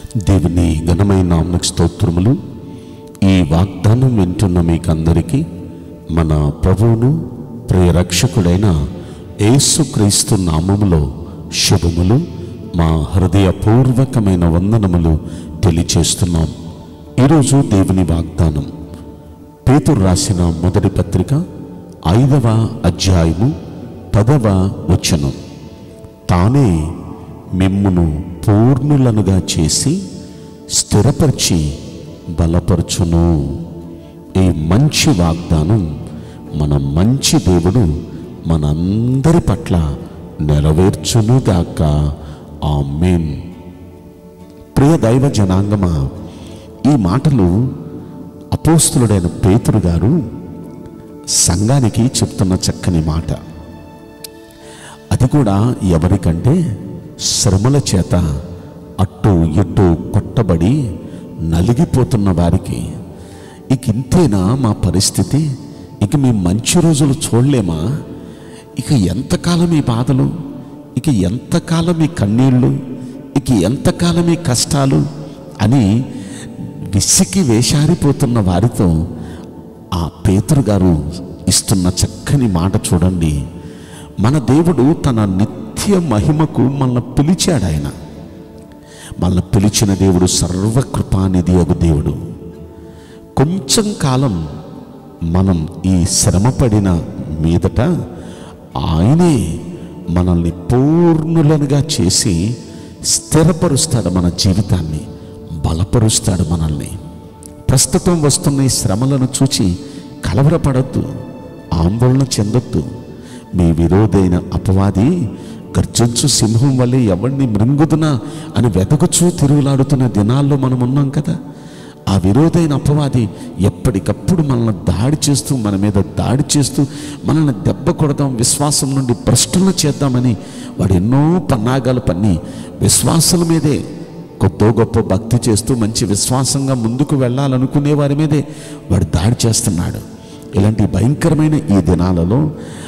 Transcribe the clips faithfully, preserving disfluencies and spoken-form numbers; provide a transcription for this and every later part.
దేవుని ఘనమైన నామమునకు స్తోత్రములు. ఈ వాగ్దానం వింటున్న మీకందరికీ మన ప్రభువును ప్రియ రక్షకుడైన యేసుక్రీస్తు నామములో శుభములు, మా హృదయపూర్వకమైన వందనములు తెలియచేస్తున్నాం. ఈరోజు దేవుని వాగ్దానం పేతురు రాసిన మొదటి పత్రిక ఐదవ అధ్యాయము పదవ వచనం. తానే మిమ్మును పూర్ణులనుగా చేసి స్థిరపరిచి బలపరచును. ఈ మంచి వాగ్దానం మన మంచి దేవుడు మనందరి పట్ల నెరవేర్చునుగాక. ఆమేన్. ప్రియ దైవ జనాంగమా, ఈ మాటలు అపోస్తులుడైన పేతురు గారు సంఘానికి చెప్తున్న చక్కని మాట. అది కూడా ఎవరికంటే శ్రమల చేత అటు ఇటు కొట్టబడి నలిగిపోతున్న వారికి. ఇక ఇంతేనా మా పరిస్థితి? ఇక మీ మంచి రోజులు చూడలేమా? ఇక ఎంతకాలం ఈ బాధలు, ఇక ఎంతకాలం ఈ కన్నీళ్ళు, ఇక ఎంతకాలం ఈ కష్టాలు అని విసికి వేషారిపోతున్న వారితో ఆ పేతురు గారు ఇస్తున్న చక్కని మాట చూడండి. మన దేవుడు తన నిత్య మహిమకు మనల్ని పిలిచాడు. ఆయన మనల్ని పిలిచిన దేవుడు సర్వకృపానిధి అగు దేవుడు. కొంచెం కాలం మనం ఈ శ్రమపడిన మీదట ఆయనే మనల్ని పూర్ణులనుగా చేసి స్థిరపరుస్తాడు. మన జీవితాన్ని బలపరుస్తాడు మనల్ని. ప్రస్తుతం వస్తున్న ఈ శ్రమలను చూచి కలవరపడద్దు, ఆందోళన చెందొద్దు. మీ విరోధైన అపవాది గర్జించు సింహం వల్లే ఎవరిని మృంగుదునా అని వెతకుచూ తిరుగులాడుతున్న దినాల్లో మనం ఉన్నాం కదా. ఆ విరోధైన అపవాది ఎప్పటికప్పుడు మనల్ని దాడి చేస్తూ, మన మీద దాడి చేస్తూ, మనల్ని దెబ్బ కొడదాం, విశ్వాసం నుండి భ్రష్టులను చేద్దామని వాడు ఎన్నో పన్నాగాలు పన్ని విశ్వాసాల మీదే, కొద్దో గొప్ప భక్తి చేస్తూ మంచి విశ్వాసంగా ముందుకు వెళ్ళాలనుకునే వారి మీదే వాడు దాడి చేస్తున్నాడు. ఇలాంటి భయంకరమైన ఈ దినాలలో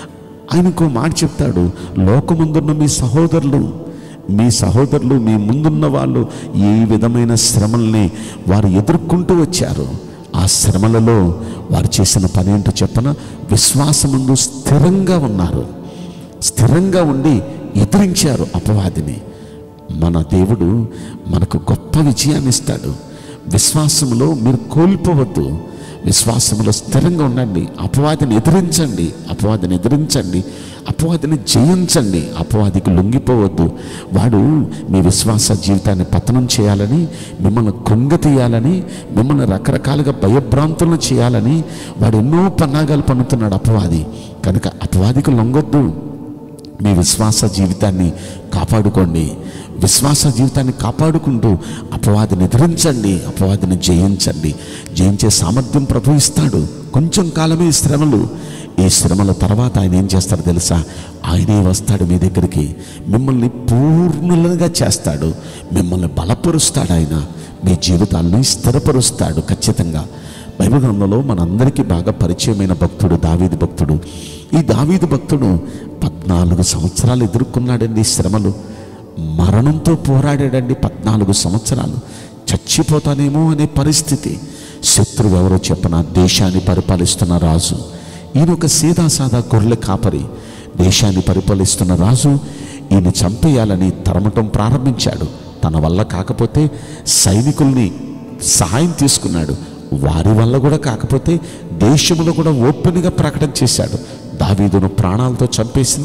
ఆయనకు మాట చెప్తాడు, లోకముందున్న మీ సహోదరులు మీ సహోదరులు మీ ముందున్న వాళ్ళు ఏ విధమైన శ్రమల్ని వారు ఎదుర్కొంటూ వచ్చారు. ఆ శ్రమలలో వారు చేసిన పని ఏంటో చెప్పన, విశ్వాసముందు స్థిరంగా ఉన్నారు. స్థిరంగా ఉండి ఎదిరించారు అపవాదిని. మన దేవుడు మనకు గొప్ప విజయాన్ని ఇస్తాడు. విశ్వాసంలో మీరు కోల్పోవద్దు, విశ్వాసంలో స్థిరంగా ఉండండి. అపవాదిని ఎదిరించండి, అపవాదిని ఎదిరించండి, అపవాదిని జయించండి. అపవాదికి లొంగిపోవద్దు. వాడు మీ విశ్వాస జీవితాన్ని పతనం చేయాలని, మిమ్మల్ని కృంగతీయాలని, మిమ్మల్ని రకరకాలుగా భయభ్రాంతులను చేయాలని వాడు ఎన్నో పన్నాగాలు పన్నుతున్నాడు అపవాది. కనుక అపవాదికి లొంగొద్దు. మీ విశ్వాస జీవితాన్ని కాపాడుకోండి. విశ్వాస జీవితాన్ని కాపాడుకుంటూ అపవాదిని ఎదిరించండి, అపవాదిని జయించండి. జయించే సామర్థ్యం ప్రభు ఇస్తాడు. కొంచెం కాలమే శ్రమలు. ఈ శ్రమల తర్వాత ఆయన ఏం చేస్తాడో తెలుసా? ఆయనే వస్తాడు మీ దగ్గరికి, మిమ్మల్ని పూర్ణులుగా చేస్తాడు, మిమ్మల్ని బలపరుస్తాడు. ఆయన మీ జీవితాన్ని స్థిరపరుస్తాడు ఖచ్చితంగా. బైబిల్ గ్రంథంలో మనందరికీ బాగా పరిచయమైన భక్తుడు దావీదు భక్తుడు. ఈ దావీదు భక్తుడు పద్నాలుగు సంవత్సరాలు ఎదుర్కొన్నాడండి శ్రమలు. మరణంతో పోరాడాడండి పద్నాలుగు సంవత్సరాలు. చచ్చిపోతానేమో అనే పరిస్థితి. శత్రువు ఎవరో చెప్పన, దేశాన్ని పరిపాలిస్తున్న రాజు. ఈయన ఒక సీదా సాదా గొర్రెల కాపరి. దేశాన్ని పరిపాలిస్తున్న రాజు ఈయన చంపేయాలని తరమటం ప్రారంభించాడు. తన వల్ల కాకపోతే సైనికుల్ని సహాయం తీసుకున్నాడు. వారి వల్ల కూడా కాకపోతే దేశంలో కూడా ఓపెన్గా ప్రకటన చేశాడు. దావీదును ప్రాణాలతో చంపేసిన,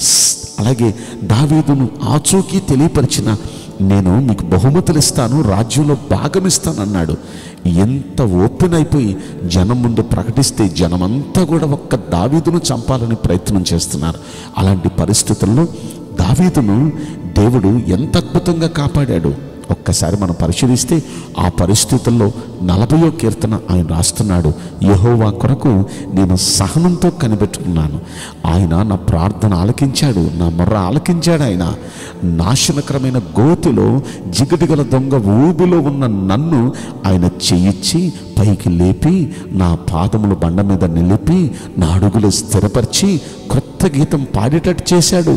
అలాగే దావీదును ఆచూకీ తెలియపరిచిన, నేను మీకు బహుమతులు ఇస్తాను, రాజ్యంలో భాగం ఇస్తానన్నాడు. ఎంత ఓపెన్ అయిపోయి జనం ముందు ప్రకటిస్తే జనమంతా కూడా ఒక్క దావీదును చంపాలని ప్రయత్నం చేస్తున్నారు. అలాంటి పరిస్థితుల్లో దావీదును దేవుడు ఎంత అద్భుతంగా కాపాడాడు. ఒక్కసారి మనం పరిశీలిస్తే ఆ పరిస్థితుల్లో నలభయో కీర్తన ఆయన రాస్తున్నాడు. యెహోవా కొరకు నేను సహనంతో కనిపెట్టుకున్నాను, ఆయన నా ప్రార్థన ఆలకించాడు, నా మొర్ర ఆలకించాడు. ఆయన నాశనకరమైన గోతిలో జిగటిగల దొంగ ఊబిలో ఉన్న నన్ను ఆయన చెయ్యిచ్చి పైకి లేపి, నా పాదములు బండ మీద నిలిపి, నా అడుగులు స్థిరపరిచి క్రొత్త గీతం పాడేటట్టు చేశాడు.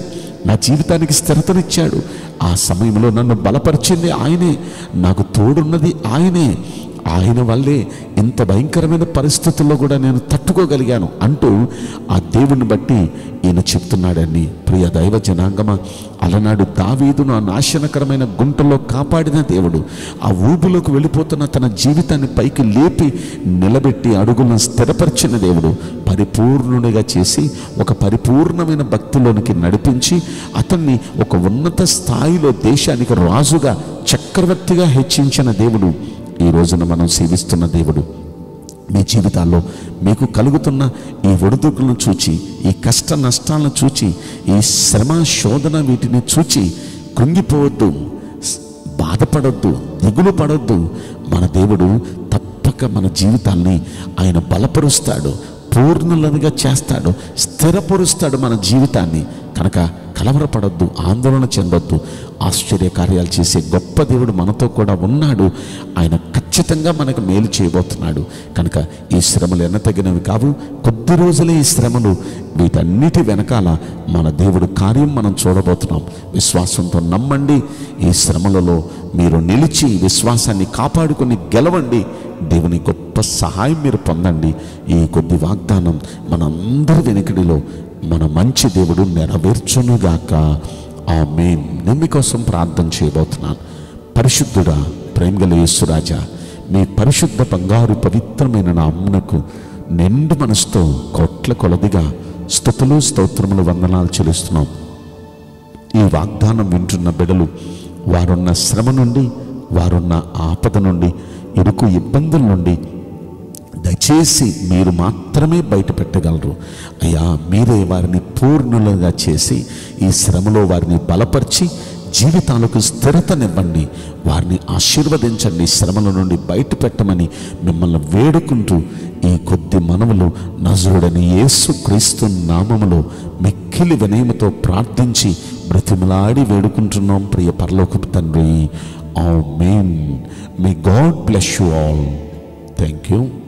నా జీవితానికి స్థిరతనిచ్చాడు. ఆ సమయంలో నన్ను బలపరిచింది ఆయనే, నాకు తోడున్నది ఆయనే. ఆయన వల్లే ఇంత భయంకరమైన పరిస్థితుల్లో కూడా నేను తట్టుకోగలిగాను అంటూ ఆ దేవుని బట్టి ఈయన చెప్తున్నాడండి. ప్రియ దైవ జనాంగమా, అలనాడు దావీదును ఆ నాశనకరమైన గుంటలో కాపాడిన దేవుడు, ఆ ఊబిలోకి వెళ్ళిపోతున్న తన జీవితాన్ని పైకి లేపి నిలబెట్టి అడుగులను స్థిరపరిచిన దేవుడు, పరిపూర్ణునిగా చేసి ఒక పరిపూర్ణమైన భక్తిలోనికి నడిపించి అతన్ని ఒక ఉన్నత స్థాయిలో దేశానికి రాజుగా చక్రవర్తిగా హెచ్చించిన దేవుడు ఈ రోజున మనం సేవిస్తున్న దేవుడు. మీ జీవితాల్లో మీకు కలుగుతున్న ఈ ఒడిదుడుకులను చూచి, ఈ కష్ట నష్టాలను చూచి, ఈ శ్రమ శోధన వీటిని చూచి కృంగిపోవద్దు, బాధపడొద్దు, దిగులు పడొద్దు. మన దేవుడు తప్పక మన జీవితాల్ని ఆయన బలపరుస్తాడు, పూర్ణులనుగా చేస్తాడు, స్థిరపరుస్తాడు మన జీవితాన్ని. కనుక కలవరపడొద్దు, ఆందోళన చెందొద్దు. ఆశ్చర్య కార్యాలు చేసే గొప్ప దేవుడు మనతో కూడా ఉన్నాడు. ఆయన ఖచ్చితంగా మనకు మేలు చేయబోతున్నాడు. కనుక ఈ శ్రమలు ఎన్నతగినవి కావు, కొద్ది రోజులే ఈ శ్రమలు. వీటన్నిటి వెనకాల మన దేవుడు కార్యం మనం చూడబోతున్నాం. విశ్వాసంతో నమ్మండి. ఈ శ్రమలలో మీరు నిలిచి విశ్వాసాన్ని కాపాడుకొని గెలవండి. దేవుని గొప్ప సహాయం మీరు పొందండి. ఈ కొద్ది వాగ్దానం మనందరి వెనుకడిలో మన మంచి దేవుడు నెరవేర్చునుగాక. ఆమేన్. నేను మీకోసం ప్రార్థన చేయబోతున్నాను. పరిశుద్ధుడా, ప్రేమగల యేసురాజా, మీ పరిశుద్ధ బంగారు పవిత్రమైన నామమునకు నిండు మనసుతో కోట్ల కొలదిగా స్తుతులు స్తోత్రములు వందనాలు చెల్లిస్తున్నాం. ఈ వాగ్దానం వింటున్న బిడ్డలు వారున్న శ్రమ నుండి, వారున్న ఆపద నుండి, ఇరుకు ఇబ్బందుల నుండి దయచేసి మీరు మాత్రమే బయట పెట్టగలరు. అయ్యా, మీరే వారిని పూర్ణులుగా చేసి ఈ శ్రమలో వారిని బలపరిచి జీవితాలకు స్థిరతనివ్వండి. వారిని ఆశీర్వదించండి, శ్రమల నుండి బయట పెట్టమని మిమ్మల్ని వేడుకుంటూ ఈ కొద్ది మనవులు నజరుడని యేసు క్రీస్తు నామములో మిక్కిలి వినయముతో ప్రార్థించి బ్రతిమలాడి వేడుకుంటున్నాం ప్రియ పరలోకపు తండ్రి. ఆమేన్. May God bless you all. Thank you.